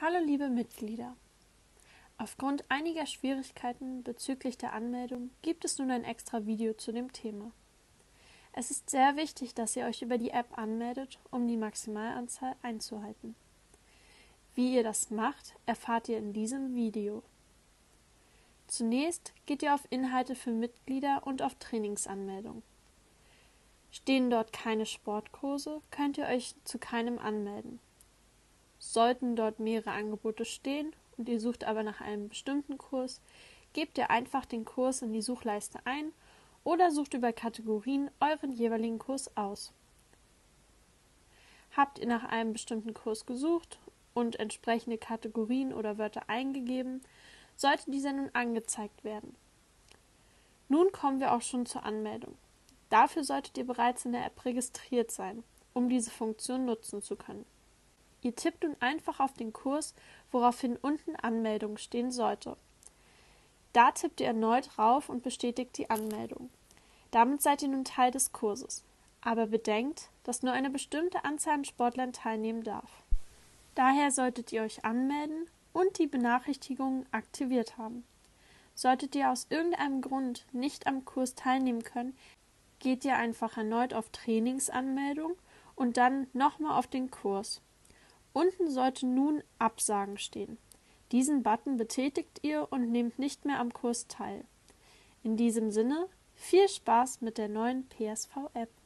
Hallo liebe Mitglieder! Aufgrund einiger Schwierigkeiten bezüglich der Anmeldung gibt es nun ein extra Video zu dem Thema. Es ist sehr wichtig, dass ihr euch über die App anmeldet, um die Maximalanzahl einzuhalten. Wie ihr das macht, erfahrt ihr in diesem Video. Zunächst geht ihr auf Inhalte für Mitglieder und auf Trainingsanmeldung. Stehen dort keine Sportkurse, könnt ihr euch zu keinem anmelden. Sollten dort mehrere Angebote stehen und ihr sucht aber nach einem bestimmten Kurs, gebt ihr einfach den Kurs in die Suchleiste ein oder sucht über Kategorien euren jeweiligen Kurs aus. Habt ihr nach einem bestimmten Kurs gesucht und entsprechende Kategorien oder Wörter eingegeben, sollte dieser nun angezeigt werden. Nun kommen wir auch schon zur Anmeldung. Dafür solltet ihr bereits in der App registriert sein, um diese Funktion nutzen zu können. Ihr tippt nun einfach auf den Kurs, woraufhin unten Anmeldung stehen sollte. Da tippt ihr erneut rauf und bestätigt die Anmeldung. Damit seid ihr nun Teil des Kurses. Aber bedenkt, dass nur eine bestimmte Anzahl an Sportlern teilnehmen darf. Daher solltet ihr euch anmelden und die Benachrichtigungen aktiviert haben. Solltet ihr aus irgendeinem Grund nicht am Kurs teilnehmen können, geht ihr einfach erneut auf Trainingsanmeldung und dann nochmal auf den Kurs. Unten sollte nun Absagen stehen. Diesen Button betätigt ihr und nehmt nicht mehr am Kurs teil. In diesem Sinne, viel Spaß mit der neuen PSV-App!